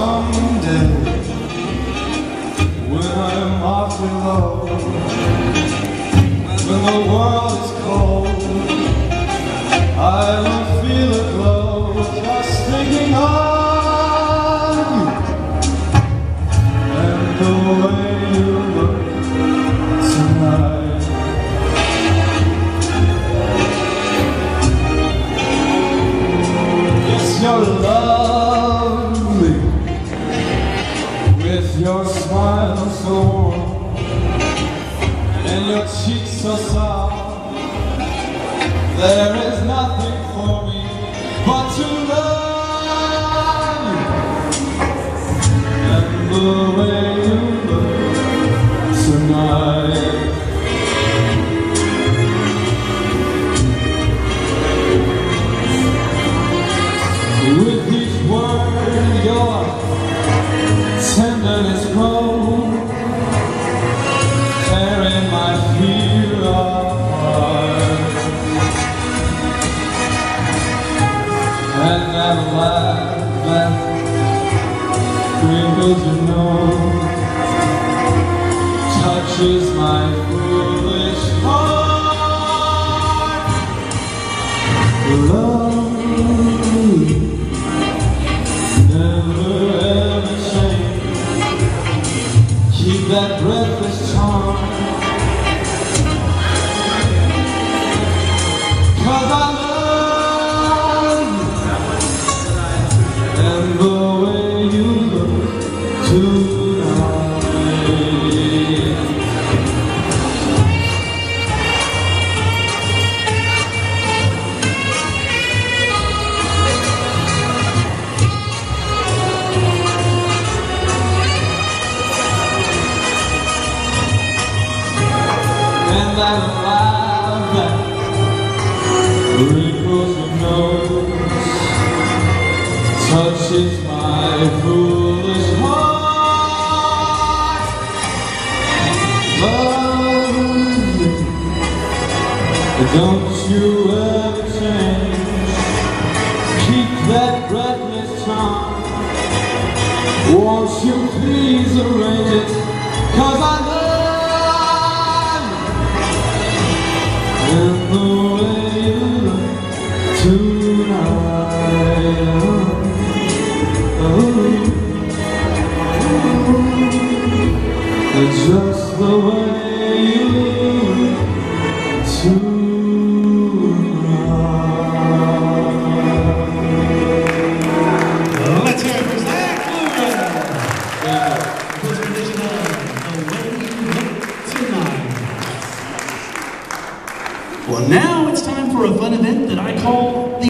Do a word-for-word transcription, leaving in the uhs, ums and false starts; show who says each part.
Speaker 1: someday, when I'm awfully low, when the world is cold, I will feel a glow just thinking of you and the way you look tonight. Yes, you're lovely, with your smile so warm and your cheeks so soft. There is nothing for me but to love you and the way you look tonight. With each word your tenderness grows, tearing my fear apart. And that laugh that crinkles your nose touches my foolish heart. Love never ever change. Keep that breathless charm, 'cause I love you and the way you look tonight. And that laugh that wrinkles your nose touches my foolish heart. Love me, don't you ever change. Keep that breathless charm. Won't you please arrange it, 'cause I love and the way you look tonight. Oh, oh, just the way you look tonight.
Speaker 2: Let's hear it for Zach Lugan.
Speaker 1: Yeah.
Speaker 2: First rendition of The Way You Look Tonight. Well, now it's time for a fun event that I call the